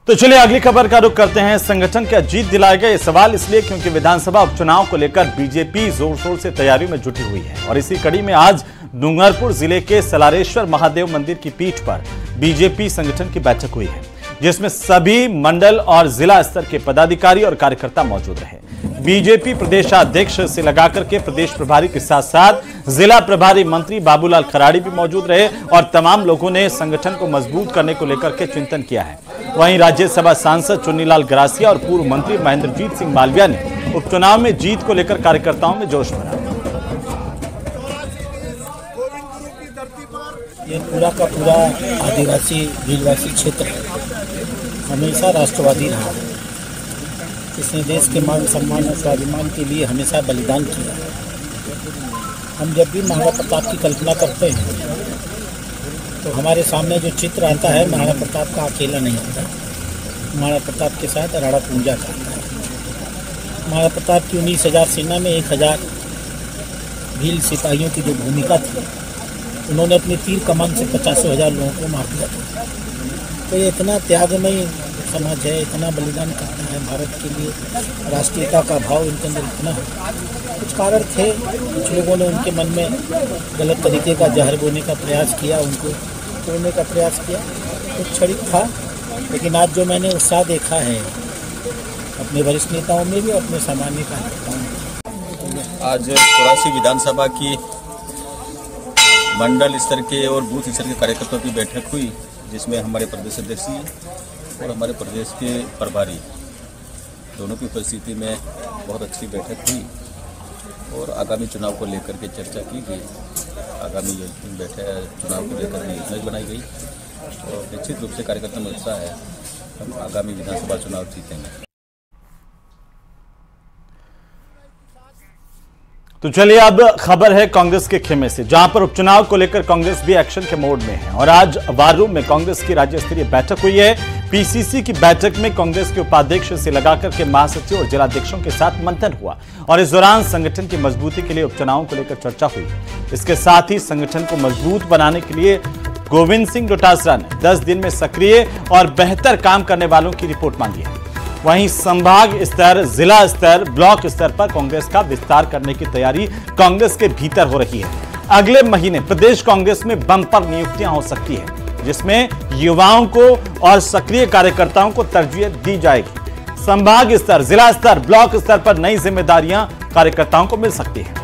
तो चलिए अगली खबर का रुख करते हैं। संगठन क्या जीत दिलाएगा, ये सवाल इसलिए क्योंकि विधानसभा उपचुनाव को लेकर बीजेपी जोर शोर से तैयारियों में जुटी हुई है और इसी कड़ी में आज डूंगरपुर जिले के सलारेश्वर महादेव मंदिर की पीठ पर बीजेपी संगठन की बैठक हुई है, जिसमें सभी मंडल और जिला स्तर के पदाधिकारी और कार्यकर्ता मौजूद रहे। बीजेपी प्रदेशाध्यक्ष से लगाकर के प्रदेश प्रभारी के साथ साथ जिला प्रभारी मंत्री बाबूलाल खराड़ी भी मौजूद रहे और तमाम लोगों ने संगठन को मजबूत करने को लेकर के चिंतन किया है। वहीं राज्यसभा सांसद चुन्नीलाल गरासिया और पूर्व मंत्री महेंद्रजीत सिंह मालविया ने उपचुनाव में जीत को लेकर कार्यकर्ताओं में जोश भरा। ये पूरा का पूरा आदिवासी भीलवासी क्षेत्र हमेशा राष्ट्रवादी रहा है। इसने देश के मान सम्मान और स्वाभिमान के लिए हमेशा बलिदान किया। हम जब भी महाराणा प्रताप की कल्पना करते हैं तो हमारे सामने जो चित्र आता है महाराणा प्रताप का अकेला नहीं आता। महाराणा प्रताप के साथ राणा पूंजा का आता है। महाराणा प्रताप की 19,000 सेना में 1,000 भील सिपाहियों की जो भूमिका थी, उन्होंने अपनी तीर कमान से 50,000 लोगों को मार दिया था। तो ये इतना त्यागमयी समाज है, इतना बलिदान करता है भारत के लिए, राष्ट्रीयता का भाव इनके अंदर इतना है। कुछ कारण थे, कुछ लोगों ने उनके मन में गलत तरीके का जहर बोने का प्रयास किया, उनको तोड़ने का प्रयास किया, कुछ क्षणिक था। लेकिन आज जो मैंने उत्साह देखा है अपने वरिष्ठ नेताओं में भी, अपने सामान्य कार्यकर्ताओं में। आज 84 विधानसभा की मंडल स्तर के और बूथ स्तर के कार्यकर्ताओं की बैठक हुई, जिसमें हमारे प्रदेश अध्यक्ष और हमारे प्रदेश के प्रभारी दोनों की उपस्थिति में बहुत अच्छी बैठक हुई और आगामी चुनाव को लेकर के चर्चा की गई। आगामी चुनाव को लेकर योजना बनाई गई और निश्चित रूप से कार्यकर्ता में उत्साह है, हम आगामी विधानसभा चुनाव जीतेंगे। तो चलिए अब खबर है कांग्रेस के खेमे से, जहां पर उपचुनाव को लेकर कांग्रेस भी एक्शन के मोड में है और आज वार रूम में कांग्रेस की राज्य स्तरीय बैठक हुई है। पीसीसी की बैठक में कांग्रेस के उपाध्यक्ष से लगाकर के महासचिव और जिलाध्यक्षों के साथ मंथन हुआ और इस दौरान संगठन की मजबूती के लिए उपचुनाव को लेकर चर्चा हुई। इसके साथ ही संगठन को मजबूत बनाने के लिए गोविंद सिंह डोटासरा ने 10 दिन में सक्रिय और बेहतर काम करने वालों की रिपोर्ट मांगी है। वहीं संभाग स्तर, जिला स्तर, ब्लॉक स्तर पर कांग्रेस का विस्तार करने की तैयारी कांग्रेस के भीतर हो रही है। अगले महीने प्रदेश कांग्रेस में बम्पर नियुक्तियां हो सकती है, जिसमें युवाओं को और सक्रिय कार्यकर्ताओं को तरजीह दी जाएगी। संभाग स्तर, जिला स्तर, ब्लॉक स्तर पर नई जिम्मेदारियां कार्यकर्ताओं को मिल सकती है।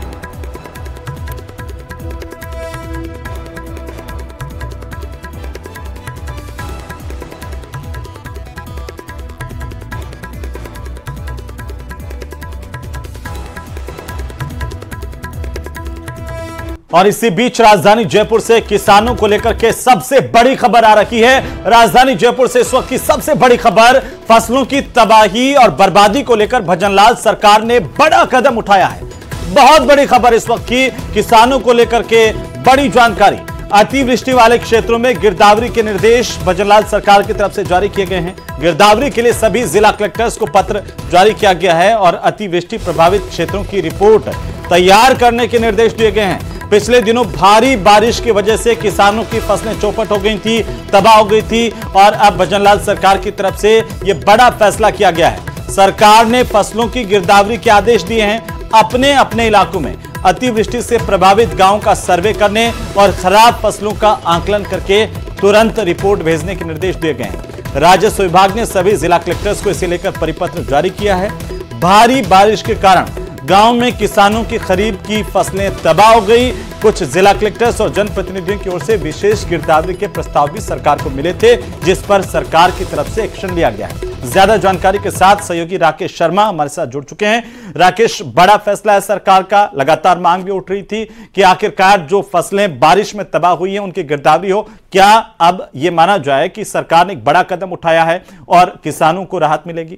और इसी बीच राजधानी जयपुर से किसानों को लेकर के सबसे बड़ी खबर आ रही है। राजधानी जयपुर से इस वक्त की सबसे बड़ी खबर, फसलों की तबाही और बर्बादी को लेकर भजनलाल सरकार ने बड़ा कदम उठाया है। बहुत बड़ी खबर इस वक्त की, किसानों को लेकर के बड़ी जानकारी। अतिवृष्टि वाले क्षेत्रों में गिरदावरी के निर्देश भजनलाल सरकार की तरफ से जारी किए गए हैं। गिरदावरी के लिए सभी जिला कलेक्टर्स को पत्र जारी किया गया है और अतिवृष्टि प्रभावित क्षेत्रों की रिपोर्ट तैयार करने के निर्देश दिए गए हैं। पिछले दिनों भारी बारिश की वजह से किसानों की फसलें चौपट हो गई थी, तबाह हो गई थी और अब भजनलाल सरकार की तरफ से यह बड़ा फैसला किया गया है। सरकार ने फसलों की गिरदावरी के आदेश दिए हैं। अपने अपने इलाकों में अतिवृष्टि से प्रभावित गांवों का सर्वे करने और खराब फसलों का आकलन करके तुरंत रिपोर्ट भेजने के निर्देश दिए गए हैं। राजस्व विभाग ने सभी जिला कलेक्टर्स को इसे लेकर परिपत्र जारी किया है। भारी बारिश के कारण गांव में किसानों की खरीफ की फसलें तबाह हो गई। कुछ जिला कलेक्टर्स और जनप्रतिनिधियों की ओर से विशेष गिरदावरी के प्रस्ताव भी सरकार को मिले थे, जिस पर सरकार की तरफ से एक्शन लिया गया है। ज्यादा जानकारी के साथ सहयोगी राकेश शर्मा हमारे साथ जुड़ चुके हैं। राकेश, बड़ा फैसला है सरकार का, लगातार मांग भी उठ रही थी कि आखिरकार जो फसलें बारिश में तबाह हुई हैं उनकी गिरदावरी हो। क्या अब यह माना जाए कि सरकार ने एक बड़ा कदम उठाया है और किसानों को राहत मिलेगी?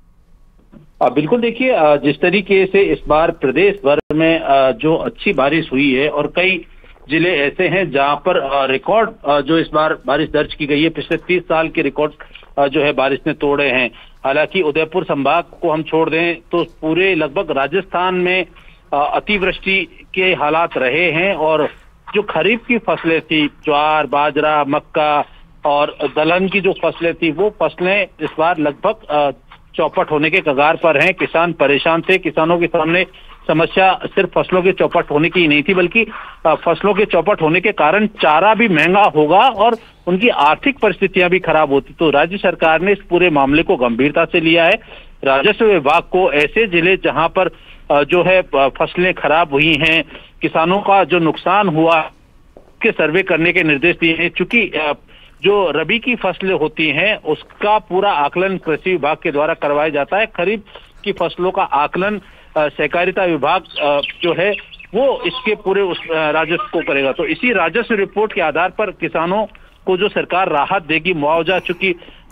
बिल्कुल, देखिए जिस तरीके से इस बार प्रदेश भर में जो अच्छी बारिश हुई है और कई जिले ऐसे हैं जहां पर रिकॉर्ड जो इस बार बारिश दर्ज की गई है, पिछले 30 साल के रिकॉर्ड जो है बारिश ने तोड़े हैं। हालांकि उदयपुर संभाग को हम छोड़ दें तो पूरे लगभग राजस्थान में अतिवृष्टि के हालात रहे हैं और जो खरीफ की फसलें थी, ज्वार, बाजरा, मक्का, और दलहन की जो फसलें थी वो फसलें इस बार लगभग चौपट होने के कगार पर हैं। किसान परेशान थे। किसानों के सामने समस्या सिर्फ फसलों के चौपट होने की ही नहीं थी, बल्कि फसलों के चौपट होने के कारण चारा भी महंगा होगा और उनकी आर्थिक परिस्थितियां भी खराब होती। तो राज्य सरकार ने इस पूरे मामले को गंभीरता से लिया है। राजस्व विभाग को ऐसे जिले जहां पर जो है फसलें खराब हुई हैं, किसानों का जो नुकसान हुआ, के सर्वे करने के निर्देश दिए हैं। चूंकि जो रबी की फसलें होती हैं उसका पूरा आकलन कृषि विभाग के द्वारा करवाया जाता है। खरीफ की फसलों का आकलन सहकारिता विभाग जो है वो इसके पूरे उस राजस्व को करेगा। तो इसी राजस्व रिपोर्ट के आधार पर किसानों को जो सरकार राहत देगी, मुआवजा, चूंकि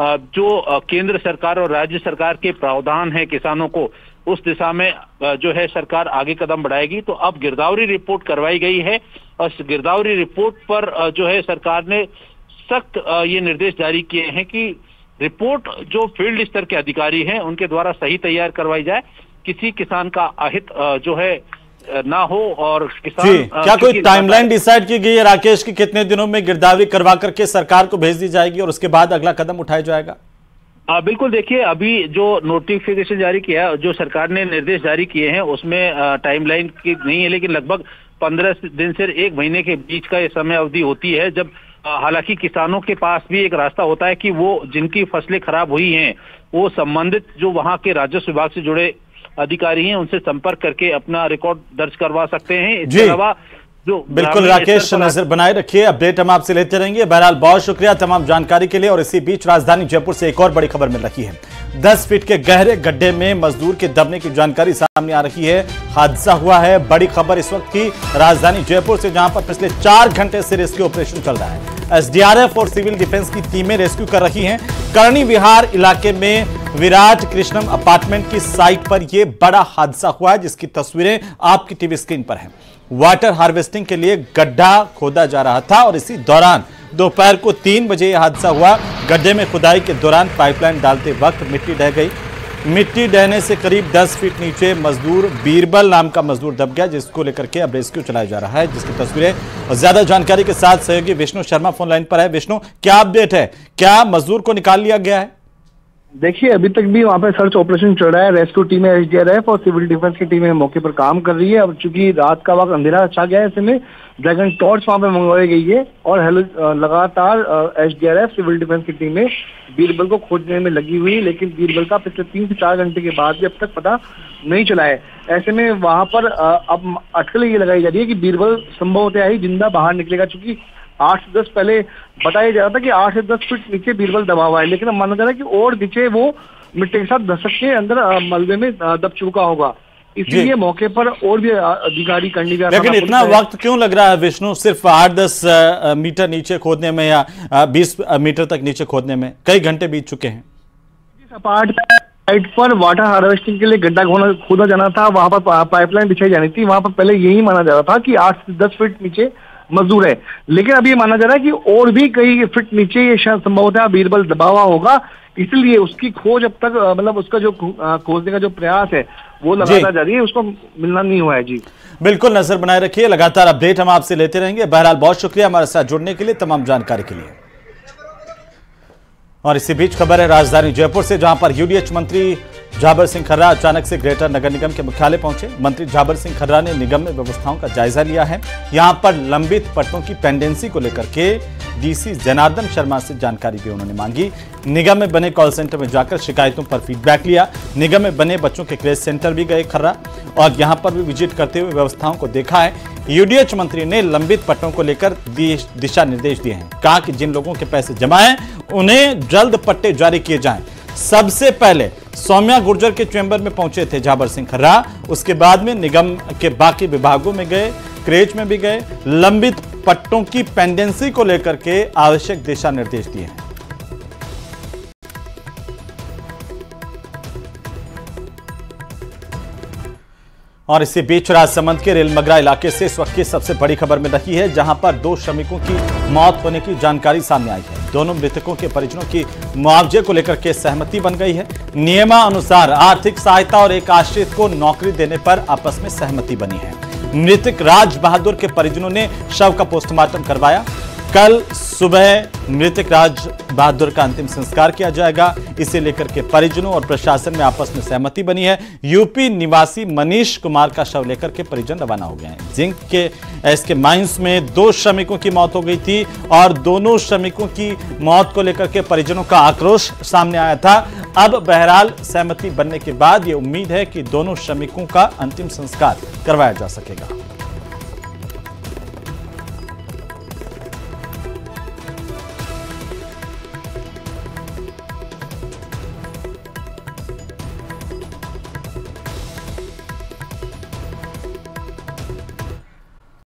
जो केंद्र सरकार और राज्य सरकार के प्रावधान है किसानों को, उस दिशा में जो है सरकार आगे कदम बढ़ाएगी। तो अब गिरदावरी रिपोर्ट करवाई गई है और इस गिरदावरी रिपोर्ट पर जो है सरकार ने सख्त ये निर्देश जारी किए हैं कि रिपोर्ट जो फील्ड स्तर के अधिकारी हैं उनके द्वारा सही तैयार करवाई जाए, किसी किसान का अहित जो है ना हो। और किसान क्या कोई टाइमलाइन डिसाइड की गई है राकेश की कितने दिनों में गिरदावरी करवा करके सरकार को भेज दी जाएगी और उसके बाद अगला कदम उठाया जाएगा? बिल्कुल, देखिए अभी जो नोटिफिकेशन जारी किया, जो सरकार ने निर्देश जारी किए हैं उसमें टाइमलाइन की नहीं है, लेकिन लगभग 15 दिन से 1 महीने के बीच का ये समय अवधि होती है। जब हालांकि किसानों के पास भी एक रास्ता होता है कि वो जिनकी फसलें खराब हुई हैं वो संबंधित जो वहां के राजस्व विभाग से जुड़े अधिकारी हैं उनसे संपर्क करके अपना रिकॉर्ड दर्ज करवा सकते हैं। इसके अलावा जो बिल्कुल राकेश, नजर बनाए रखिए, अपडेट हम आपसे लेते रहेंगे। बहरहाल बहुत शुक्रिया तमाम जानकारी के लिए। और इसी बीच राजधानी जयपुर से एक और बड़ी खबर मिल रही है। 10 फीट के गहरे गड्ढे में मजदूर के दबने की जानकारी सामने आ रही है। हादसा हुआ है। बड़ी खबर इस वक्त की राजधानी जयपुर से, जहां पर पिछले 4 घंटे से रेस्क्यू ऑपरेशन चल रहा है। एसडीआरएफ और सिविल डिफेंस की टीमें रेस्क्यू कर रही हैं। करणी विहार इलाके में विराट कृष्णम अपार्टमेंट की साइट पर यह बड़ा हादसा हुआ है, जिसकी तस्वीरें आपकी टीवी स्क्रीन पर हैं। वाटर हार्वेस्टिंग के लिए गड्ढा खोदा जा रहा था और इसी दौरान दोपहर को 3 बजे यह हादसा हुआ। गड्ढे में खुदाई के दौरान पाइपलाइन डालते वक्त मिट्टी ढह गई। मिट्टी ढहने से करीब 10 फीट नीचे मजदूर बीरबल नाम का मजदूर दब गया, जिसको लेकर के अब रेस्क्यू चलाया जा रहा है, जिसकी तस्वीरें ज्यादा जानकारी के साथ सहयोगी विष्णु शर्मा फोन लाइन पर है। विष्णु, क्या अपडेट है? क्या मजदूर को निकाल लिया गया है? देखिए, अभी तक भी वहाँ पे सर्च ऑपरेशन चल रहा है। रेस्क्यू टीमें, एसडीआरएफ और सिविल डिफेंस की टीमें मौके पर काम कर रही है। अब चूंकि रात का वक्त अंधेरा छा गया है, ऐसे में ड्रैगन टॉर्च वहाँ पे मंगवाई गई है और लगातार एसडीआरएफ, सिविल डिफेंस की टीमें बीरबल को खोजने में लगी हुई, लेकिन बीरबल का पिछले 3 से 4 घंटे के बाद भी अब तक पता नहीं चला है। ऐसे में वहाँ पर अब अटकलें ये लगाई जा रही है कि बीरबल संभवतः ही जिंदा बाहर निकलेगा, चूंकि 8 से 10 पहले बताया जा रहा था कि 8 से 10 फीट नीचे बीरबल दबा हुआ है, लेकिन अब माना जा रहा है कि और नीचे वो मिट्टी के साथ धसक के अंदर मलबे में दब चुका होगा। इसलिए मौके पर और भी अधिकारी करनी भी। लेकिन इतना वक्त क्यों लग रहा है विष्णु? सिर्फ 8-10 मीटर नीचे खोदने में या 20 मीटर तक नीचे खोदने में कई घंटे बीत चुके हैं। साइट पर वाटर हार्वेस्टिंग के लिए गड्ढा खोदा जाना था, वहां पर पाइपलाइन बिछाई जानी थी। वहां पर पहले यही माना जा रहा था कि 8 से 10 फीट नीचे मजदूर है, लेकिन अब ये माना जा रहा है कि और भी कई फीट नीचे ये संभवतः बीरबल दबा हुआ होगा। इसलिए उसकी खोज अब तक मतलब उसका जो खोजने का जो प्रयास है वो लगातार जारी है, उसको मिलना नहीं हुआ है। जी बिल्कुल, नजर बनाए रखिए, लगातार अपडेट हम आपसे लेते रहेंगे। बहरहाल बहुत शुक्रिया हमारे साथ जुड़ने के लिए, तमाम जानकारी के लिए। और इसी बीच खबर है राजधानी जयपुर से, जहां पर यूडीएच मंत्री झाबर सिंह खर्रा अचानक से ग्रेटर नगर निगम के मुख्यालय पहुंचे। मंत्री झाबर सिंह खर्रा ने निगम में व्यवस्थाओं का जायजा लिया है। यहां पर लंबित पट्टों की पेंडेंसी को लेकर के डीसी जनार्दन शर्मा से जानकारी भी उन्होंने मांगी। निगम में बने कॉल सेंटर में जाकर शिकायतों पर फीडबैक लिया। निगम में बने बच्चों के क्रेज सेंटर भी गए खर्रा और यहां पर भी विजिट करते हुए व्यवस्थाओं को देखा है। यूडीएच मंत्री ने लंबित पट्टों को लेकर दिशा निर्देश दिए हैं। कहा कि जिन लोगों के पैसे जमा हैं उन्हें जल्द पट्टे जारी किए जाएं। सबसे पहले सौम्या गुर्जर के चैम्बर में पहुंचे थे झाबर सिंह खर्रा, उसके बाद में निगम के बाकी विभागों में गए, क्रेज में भी गए। लंबित पट्टों की पेंडेंसी को लेकर के आवश्यक दिशा निर्देश दिए हैं। और इसी बीच राजसमंद के रेलमगरा इलाके से इस वक्त की सबसे बड़ी खबर मिल रही है, जहां पर 2 श्रमिकों की मौत होने की जानकारी सामने आई है। दोनों मृतकों के परिजनों की मुआवजे को लेकर के सहमति बन गई है। नियमानुसार आर्थिक सहायता और एक आश्रित को नौकरी देने पर आपस में सहमति बनी है। मृतक राज बहादुर के परिजनों ने शव का पोस्टमार्टम करवाया। कल सुबह मृतक राज बहादुर का अंतिम संस्कार किया जाएगा। इसे लेकर के परिजनों और प्रशासन में आपस में सहमति बनी है। यूपी निवासी मनीष कुमार का शव लेकर के परिजन रवाना हो गए हैं। जिंक के इसके माइंस में 2 श्रमिकों की मौत हो गई थी और दोनों श्रमिकों की मौत को लेकर के परिजनों का आक्रोश सामने आया था। अब बहरहाल सहमति बनने के बाद यह उम्मीद है कि दोनों श्रमिकों का अंतिम संस्कार करवाया जा सकेगा।